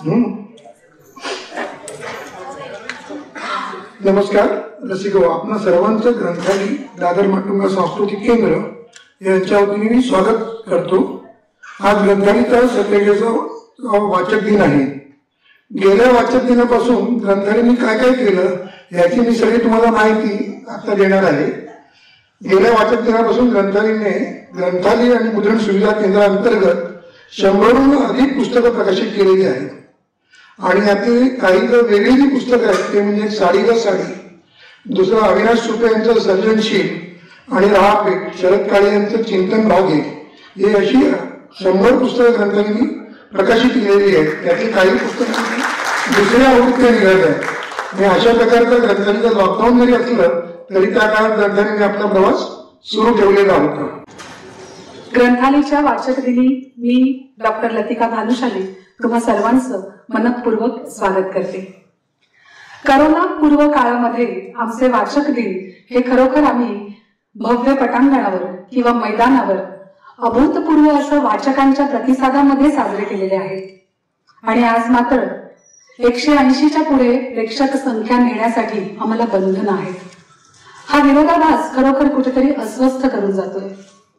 नमस्कार रसिको, आपणा सर्वांचं ग्रंथालय दादर माटुंगा सांस्कृतिक केंद्र यांच्या वतीने मी स्वागत करतो। आज ग्रंथालयाचा 47वा वाचक दिन आहे। गेल्या वाचक दिनापासून ग्रंथालयाने काय काय केलं याची मी सगळी तुम्हाला माहिती आता देणार आहे। गेल्या वाचक दिनापासून ग्रंथालयाने ग्रंथालय आणि मुद्रण सुविधा केंद्रांतर्गत 100हून अधिक पुस्तकं प्रकाशित केलेली आहेत आणि यातील काही जर वेगळी जी पुस्तकं आहेत ते म्हणजे साडी ग साडी, दुसरं अविनाश सुपे यांचं सर्जनशील आणि राहापेठ, शरद काळे यांचं चिंतन भाग्य, हे अशी 100 पुस्तकं ग्रंथालयाने प्रकाशित केलेली आहेत। त्यातील काही पुस्तकं दुसऱ्या आवृत्त्या निघाल्या आहेत आणि अशा प्रकारचा ग्रंथालयाचं लॉकडाऊन जरी असलं तरी त्या काळात ग्रंथालयाने आपला प्रवास सुरू ठेवलेला होता। ग्रंथालयाच्या वाचक दिनी मी डॉक्टर लतिका भानुशाली तुम्हा सर्वांचं मनपूर्वक स्वागत करते। करोना पूर्व काळामध्ये आमचे वाचक दिन हे खरोखर आम्ही भव्य पटांगणावर किंवा मैदानावर अभूतपूर्व असं वाचकांच्या प्रतिसादामध्ये साजरे केलेले आहेत आणि आज मात्र 180च्या पुढे प्रेक्षक संख्या नेण्यासाठी आम्हाला बंधन आहेत। हा विरोधाभास खरोखर कुठेतरी अस्वस्थ करून जातोय।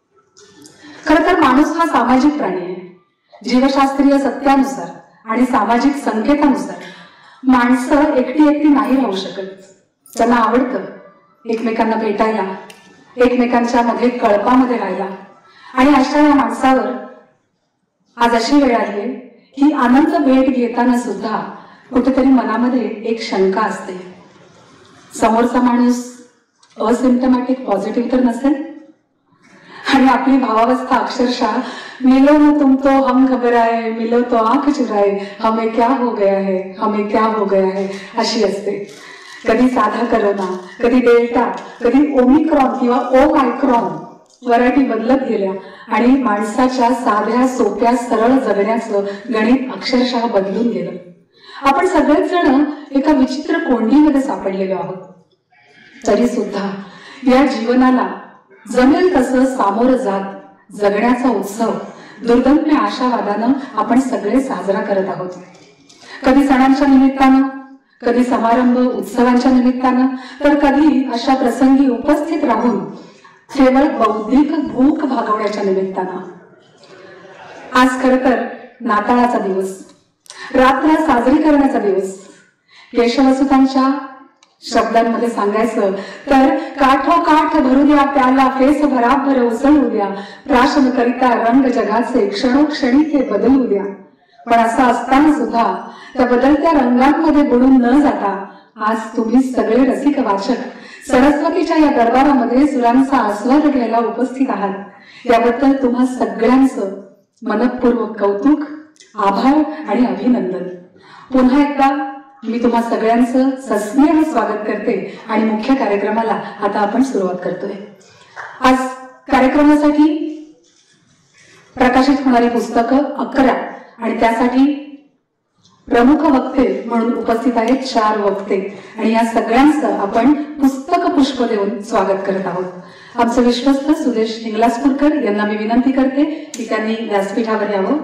खरं तर माणूस हा सामाजिक प्राणी आहे। जीवशास्त्रीय सत्यानुसार आणि सामाजिक संकेतानुसार माणसं एकटी नाही राहू शकत। त्यांना आवडतं एकमेकांना भेटायला, एकमेकांच्या मध्ये कळपामध्ये राहायला आणि अशा या माणसावर आज अशी वेळ आली आहे की आनंद भेट घेताना सुद्धा कुठेतरी मनामध्ये एक शंका असते, समोरचा माणूस असिम्प्टमॅटिक पॉझिटिव्ह तर नसेल आणि आपली भावावस्था अक्षरशः मिलो न तुम तो हम घबराए, मिलो तो आंख चुराए, हमें क्या हो गया है, हमें क्या हो गया है अशी असते। कधी साधा करोना, कधी डेल्टा, कधी ओमिक्रॉन किंवा ओमायक्रॉन व्हरायटी बदलत गेल्या आणि माणसाच्या साध्या सोप्या सरळ जगण्याचं गणित अक्षरशः बदलून गेलं। आपण सगळेच जण एका विचित्र कोंडीमध्ये सापडलेलो आहोत। तरी सुद्धा या जीवनाला जमेल तसं सामोरं जात जगण्याचा उत्सव दुर्दम्य आशावादानं आपण सगळे साजरा करत आहोत। कधी सणांच्या निमित्तानं, कधी समारंभ उत्सवांच्या निमित्तानं, तर कधी अशा प्रसंगी उपस्थित राहून केवळ बौद्धिक भूक भागवण्याच्या निमित्तानं। आज खरं तर नाताळाचा दिवस, रात्र साजरी करण्याचा दिवस। केशवसुतांच्या शब्दांमध्ये सांगायचं तर काठोकाठ भरू द्या प्याला, फेस भराभर उसळू द्या, प्राशन करिता रंग जगाचे क्षणोक्षणी ते बदलू द्या। पण असं असताना सुद्धा त्या बदलत्या रंगांमध्ये बुडून न जाता आज तुम्ही सगळे रसिक वाचक सरस्वतीच्या या दरबारामध्ये सुरांचा आस्वाद घ्यायला उपस्थित आहात। याबद्दल तुम्हा सगळ्यांचं मनपूर्वक कौतुक, आभार आणि अभिनंदन। पुन्हा एकदा मी तुम्हा सगळ्यांचं सस्नेह स्वागत करते आणि मुख्य कार्यक्रमाला आता आपण सुरुवात करतोय। आज कार्यक्रमासाठी प्रकाशित होणारी पुस्तकं 11 आणि त्यासाठी प्रमुख वक्ते म्हणून उपस्थित आहेत 4 वक्ते आणि या सगळ्यांचं आपण पुस्तक पुष्प देऊन स्वागत करत आहोत। आमचे विश्वस्त सुदेश हिंगलाजपूरकर यांना मी विनंती करते की त्यांनी व्यासपीठावर यावं।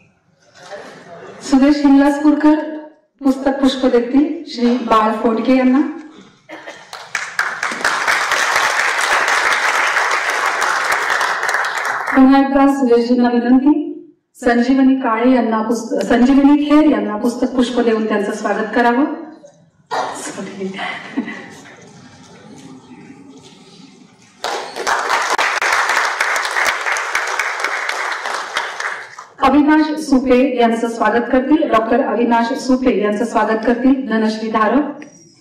सुदेश हिंगलाजपूरकर पुस्तक पुष्प देतील श्री बाळ फोंडके यांना। पुन्हा एकदा सुदेशजींना विनंती, संजीवनी काळे यांना संजीवनी खेर यांना पुस्तक पुष्प देऊन त्यांचं स्वागत करावं। अविनाश सुपे यांचं स्वागत करतील डॉक्टर अविनाश सुपे यांचं स्वागत करतील धनश्री धारक।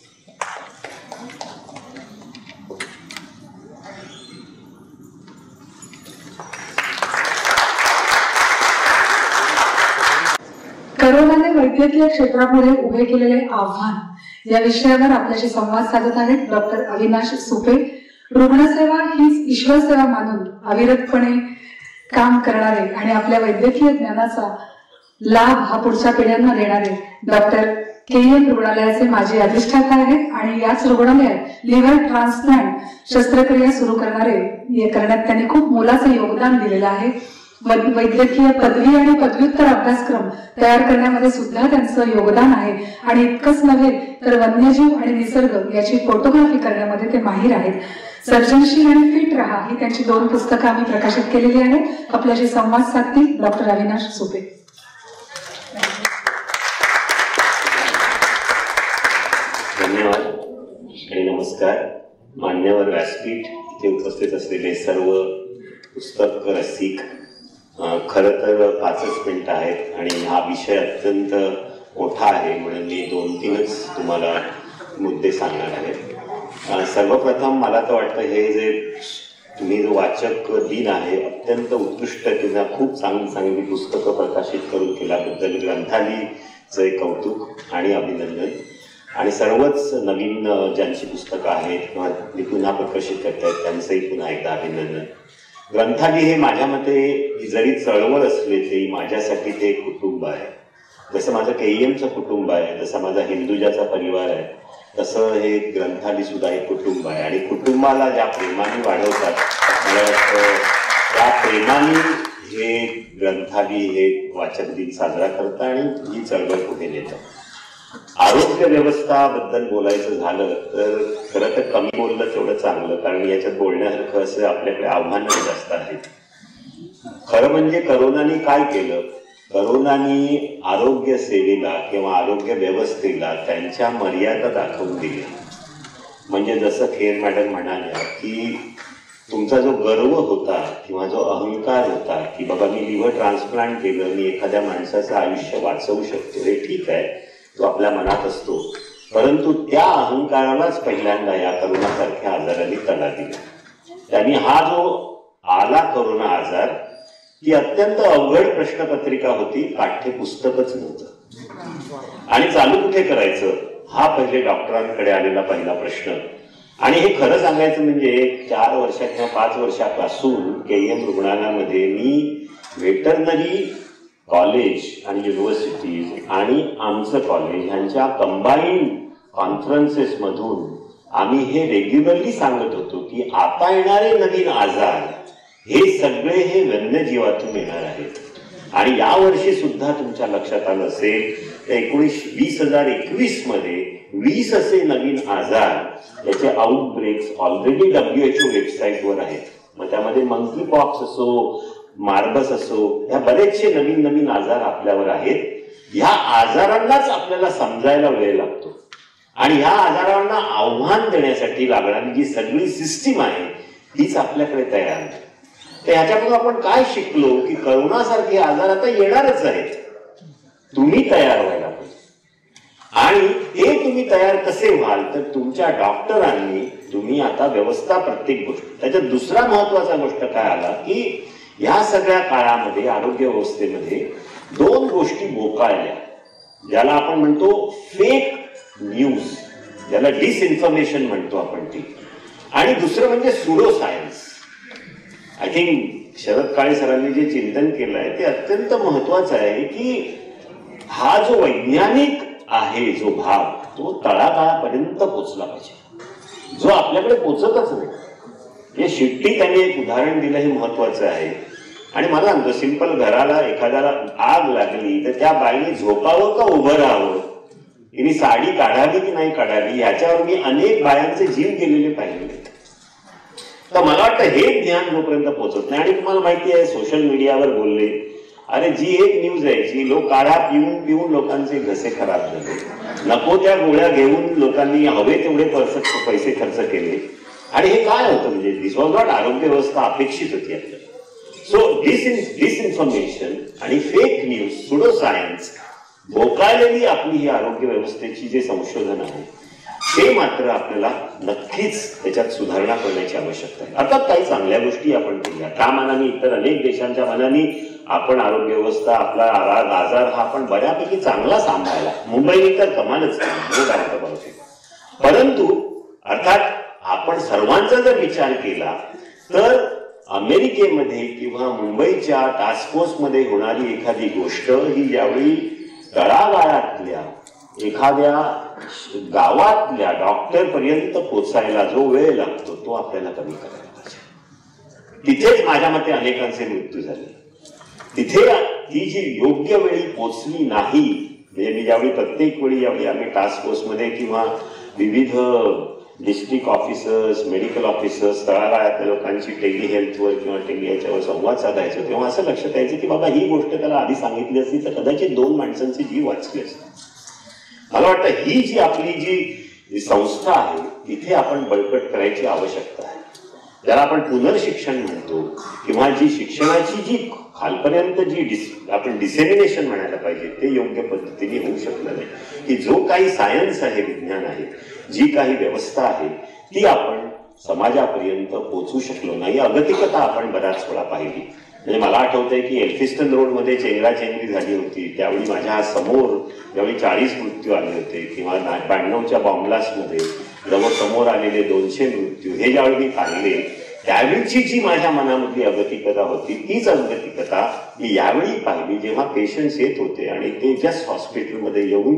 करोनाने वैद्यकीय क्षेत्रापुढे उभे केलेले आव्हान या विषयावर आपल्याशी संवाद साधत आहेत डॉक्टर अविनाश सुपे। रुग्णसेवा हीच ईश्वर सेवा मानून अविरतपणे काम करणारे आणि आपल्या वैद्यकीय ज्ञानाचा लाभ हा पुढच्या पिढ्यांना देणारे डॉक्टर KM रुग्णालयाचे माजी अधिष्ठाता आहेत आणि याच रुग्णालयात लिव्हर ट्रान्सप्लांट शस्त्रक्रिया सुरू करण्यात त्यांनी खूप मोलाचं योगदान दिलेलं आहे। वैद्यकीय पदवी आणि पदव्युत्तर अभ्यासक्रम तयार करण्यामध्ये सुद्धा त्यांचं योगदान आहे. आणि इतकंच नव्हे तर वन्यजीव आणि निसर्ग याची फोटोग्राफी करण्यामध्ये ते माहीर आहेत. सर्जनशील आणि फिट रहा ही त्यांची 2 पुस्तकं आम्ही प्रकाशित केलेली आहेत. आपल्याशी संवाद साधतील डॉक्टर अविनाश सुपे. धन्यवाद आणि नमस्कार. मान्यवर व्यासपीठ, इथे उपस्थित असलेले सर्व पुस्तक रसिक, खरं तर 5च मिनिटं आहेत आणि हा विषय अत्यंत मोठा आहे म्हणून मी 2-3च तुम्हाला मुद्दे सांगणार आहे. सर्वप्रथम मला तर वाटतं हे जे तुम्ही जो वाचक दिन आहे अत्यंत उत्कृष्ट किंवा खूप चांगली पुस्तकं प्रकाशित करून केल्याबद्दल ग्रंथालीचं एक कौतुक आणि अभिनंदन. आणि सर्वच नवीन ज्यांची पुस्तकं आहेत किंवा मी पुन्हा प्रकाशित करतायत त्यांचंही पुन्हा एकदा अभिनंदन. ग्रंथाली हे माझ्या मते जरी चळवळ असले तरी माझ्यासाठी ते एक कुटुंब आहे. जसं माझं KEMचं कुटुंब आहे, जसा माझा हिंदुजाचा परिवार आहे, तसं हे ग्रंथाली सुद्धा एक कुटुंब आहे. आणि कुटुंबाला ज्या प्रेमाने वाढवतात मला वाटतं त्या प्रेमाने हे ग्रंथाली हे वाचक दिन साजरा करतात आणि ही चळवळ पुढे नेतात. आरोग्य व्यवस्थाबद्दल बोलायचं झालं तर खरं तर कमी बोललं तेवढं चांगलं, कारण याच्यात बोलण्यासारखं असं आपल्याकडे आव्हानं जास्त आहेत. खरं म्हणजे करोनाने काय केलं, करोनाने आरोग्य सेवेला किंवा आरोग्य व्यवस्थेला त्यांच्या मर्यादा दाखवून दिल्या. म्हणजे जसं खेर मॅडम म्हणाल्या की तुमचा जो गर्व होता किंवा जो अहंकार होता की बाबा मी लिव्हर ट्रान्सप्लांट केलं, मी एखाद्या माणसाचं आयुष्य वाचवू शकतो, हे ठीक आहे, तो आपल्या मनात असतो, परंतु त्या अहंकारालाच पहिल्यांदा या करोनासारख्या आजाराने तडा दिला. त्यांनी हा जो आला करोना आजार, ही अत्यंत अवघड प्रश्नपत्रिका होती, पाठ्यपुस्तकच नव्हतं आणि चालू कुठे करायचं हा पहिले डॉक्टरांकडे आलेला पहिला प्रश्न. आणि हे खरं सांगायचं म्हणजे 4 वर्षा किंवा 5 वर्षापासून KEM रुग्णालयामध्ये मी व्हेटरनरी कॉलेज आणि युनिव्हर्सिटीज आणि आमचं कॉलेज यांच्या कंबाईंड कॉन्फरन्सेस मधून आम्ही हे रेग्युलरली सांगत होतो की आता येणारे नवीन आजार हे सगळे हे वन्यजीवातून येणार आहेत. आणि यावर्षी सुद्धा तुमच्या लक्षात आलं असेल तर 2021 मध्ये 20 असे नवीन आजार याचे आउटब्रेक्स ऑलरेडी WHO वेबसाईटवर आहेत. मग त्यामध्ये मंकी पॉक्स असो, मार्बस असो, ह्या बरेचसे नवीन आजार आपल्यावर आहेत. ह्या आजारांनाच आपल्याला समजायला वेळ लागतो आणि ह्या आजारांना आव्हान देण्यासाठी लागणारी जी सगळी सिस्टीम आहे हीच आपल्याकडे तयार आहे. तर ह्याच्यातून आपण काय शिकलो की करोनासारखे आजार आता येणारच आहेत, तुम्ही तयार व्हायला पाहिजे. आणि हे तुम्ही तयार कसे व्हाल तर तुमच्या डॉक्टरांनी तुम्ही आता व्यवस्था प्रत्येक गोष्ट. त्याच्यात दुसरा महत्वाचा गोष्ट काय आला की या सगळ्या काळामध्ये आरोग्य व्यवस्थेमध्ये 2 गोष्टी बोकाळल्या, ज्याला आपण म्हणतो फेक न्यूज, ज्याला डिसइन्फॉर्मेशन म्हणतो आपण ती, आणि दुसरं म्हणजे pseudo science. I think Sharad Kale सरांनी जे चिंतन केलं आहे ते अत्यंत महत्वाचं आहे की हा जो वैज्ञानिक आहे जो भाग तो तळागाळापर्यंत पोचला पाहिजे, जो आपल्याकडे पोचतच नाही. हे शिट्टी त्यांनी एक उदाहरण दिलं हे महत्वाचं आहे. आणि मला सांगतो सिंपल, घराला एखाद्याला आग लागली तर त्या बाईने झोपावं का उभं राहावं, तिने साडी काढावी की नाही काढावी, ह्याच्यावर मी अनेक बायांचे जीव गेलेले पाहिले. तर मला वाटतं हे ज्ञान जोपर्यंत पोहोचत नाही, आणि तुम्हाला माहिती आहे सोशल मीडियावर बोलले, अरे जी एक न्यूज आहे जी लोक काढा पिऊन लोकांचे घसे खराब झाले, नको त्या गोळ्या घेऊन लोकांनी हवे तेवढे पैसे खर्च केले. आणि हे काय होतं म्हणजे दिस वॉज नॉट आरोग्य व्यवस्था अपेक्षित होती आपल्याला. सो डिसइन्फॉर्मेशन आणि फेक न्यूज, सुडो सायन्स बोकाळलेली आपली ही आरोग्य व्यवस्थेची जे संशोधन आहे ते मात्र आपल्याला नक्कीच त्याच्यात सुधारणा करण्याची आवश्यकता आहे. अर्थात काही चांगल्या गोष्टी आपण केल्या, त्या मानाने इतर अनेक देशांच्या मानाने आपण आरोग्य व्यवस्था आपला आजार हा आपण बऱ्यापैकी चांगला सांभाळला. मुंबईने तर कमालच केली. परंतु अर्थात आपण सर्वांचा जर विचार केला तर अमेरिकेमध्ये किंवा मुंबईच्या टास्क फोर्समध्ये होणारी एखादी गोष्ट ही ज्यावेळी तळागाळातल्या एखाद्या गावातल्या डॉक्टर पर्यंत पोचायला जो वेळ लागतो तो आपल्याला कमी करायला पाहिजे. तिथेच माझ्या मते अनेकांचे मृत्यू झाले. तिथे ती जी योग्य वेळी पोचली नाही, म्हणजे मी ज्यावेळी प्रत्येक वेळी ज्यावेळी आम्ही टास्क फोर्समध्ये किंवा विविध डिस्ट्रिक्ट ऑफिसर्स, मेडिकल ऑफिसर्स, तळागाळातल्या लोकांची टेली हेल्थवर किंवा टेली याच्यावर संवाद साधायचो, तेव्हा असं लक्षात यायचं की बाबा ही गोष्ट त्याला आधी सांगितली असती तर कदाचित 2 माणसांची जीव वाचली असते. मला वाटतं ही जी आपली जी संस्था आहे तिथे आपण बळकट करायची आवश्यकता आहे. ज्याला आपण पुनर्शिक्षण म्हणतो किंवा जी शिक्षणाची जी खालपर्यंत जी आपण डिसेमिनेशन म्हणायला पाहिजे ते योग्य पद्धतीने होऊ शकलं नाही. की जो काही सायन्स आहे, विज्ञान आहे, जी काही व्यवस्था आहे ती आपण समाजापर्यंत पोहोचू शकलो नाही. अगतिकता आपण बऱ्याच वेळा पाहिली. म्हणजे मला आठवतंय की एल्फिस्टन रोडमध्ये चेंगराचेंगरी झाली होती, त्यावेळी माझ्या समोर ज्यावेळी 40 मृत्यू आले होते किंवा 92च्या बॉम्बलास्टमध्ये जवळ समोर आलेले 200 मृत्यू हे ज्यावेळी मी पाहिले, त्यावेळीची जी माझ्या मनामधली अगतिकता होती तीच अगतिकता मी यावेळी पाहिली जेव्हा पेशंट्स येत होते आणि ते जस्ट हॉस्पिटलमध्ये येऊन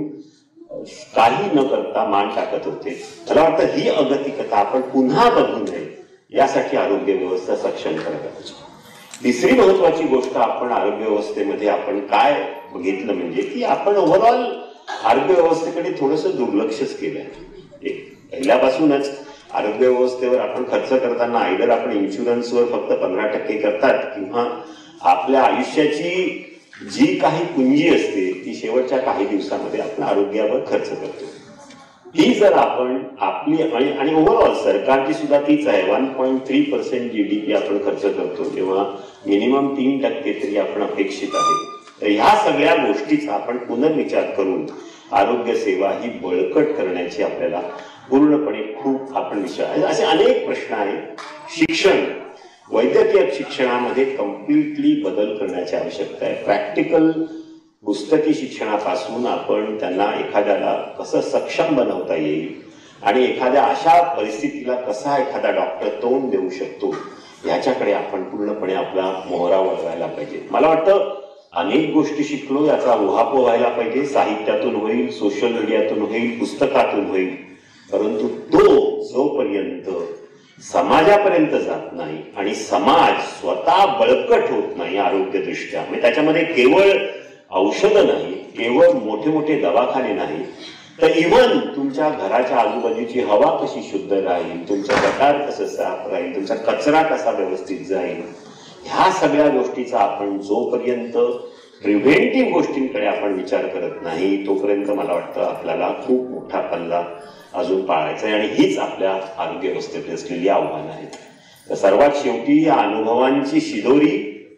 काही न करता मान टाकत होते. मला वाटतं ही अगतिकता आपण पुन्हा बघू नये यासाठी आरोग्य व्यवस्था सक्षम करायला पाहिजे. तिसरी महत्वाची गोष्ट आपण आरोग्य व्यवस्थेमध्ये आपण काय बघितलं म्हणजे की आपण ओव्हरऑल आरोग्य व्यवस्थेकडे थोडंसं दुर्लक्षच केलंय. पहिल्यापासूनच आरोग्य व्यवस्थेवर आपण खर्च करताना आयदर आपण इन्शुरन्सवर फक्त 15% करतात किंवा आपल्या आयुष्याची जी काही पुंजी असते ती शेवटच्या काही दिवसामध्ये आपण आरोग्यावर खर्च करतो. ही जर आपण आपली आणि ओव्हरऑल सरकारची सुद्धा तीच आहे, 1.3% GDP आपण खर्च करतो तेव्हा मिनिमम 3% तरी आपण अपेक्षित आहे. तर ह्या सगळ्या गोष्टीचा आपण पुनर्विचार करून आरोग्य सेवा ही बळकट करण्याची आपल्याला पूर्णपणे खूप आपण विचार असे अनेक प्रश्न आहेत. शिक्षण, वैद्यकीय शिक्षणामध्ये कम्प्लिटली बदल करण्याची आवश्यकता आहे. प्रॅक्टिकल पुस्तकी शिक्षणापासून आपण त्यांना एखाद्याला कसं सक्षम बनवता येईल आणि एखाद्या अशा परिस्थितीला कसा एखादा डॉक्टर तोंड देऊ शकतो याच्याकडे आपण पूर्णपणे आपला मोहरा वळवायला पाहिजे. मला वाटतं अनेक गोष्टी शिकलो याचा उहापोह व्हायला पाहिजे. साहित्यातून होईल, सोशल मीडियातून होईल, पुस्तकातून होईल, परंतु तो जोपर्यंत समाजापर्यंत जात नाही आणि समाज स्वतः बळकट होत नाही आरोग्यदृष्ट्या, म्हणजे त्याच्यामध्ये केवळ औषधं नाही, केवळ मोठे मोठे दवाखाने नाही, तर इव्हन तुमच्या घराच्या आजूबाजूची हवा कशी शुद्ध राहील, तुमचं गटार कसं साफ राहील, तुमचा कचरा कसा व्यवस्थित जाईल, ह्या सगळ्या गोष्टीचा आपण जोपर्यंत प्रिव्हेंटिव्ह गोष्टींकडे आपण विचार करत नाही तोपर्यंत मला वाटतं आपल्याला खूप मोठा पल्ला अजून पाळायचा आहे. आणि हीच आपल्या आरोग्य व्यवस्थेत असलेली आव्हानं आहेत. तर सर्वात शेवटी या अनुभवांची शिदोरी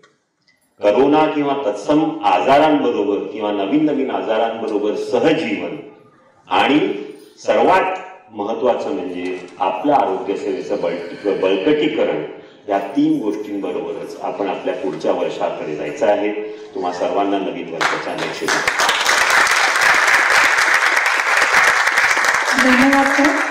करोना किंवा तत्सम आजारांबरोबर किंवा नवीन नवीन आजारांबरोबर सहजीवन आणि सर्वात महत्वाचं म्हणजे आपल्या आरोग्य सेवेचं बळकटीकरण, या 3 गोष्टींबरोबरच आपण आपल्या पुढच्या वर्षाकडे जायचं आहे. तुम्हा सर्वांना नवीन वर्षाच्या अनेक शुभेच्छा. धन्यवाद सर.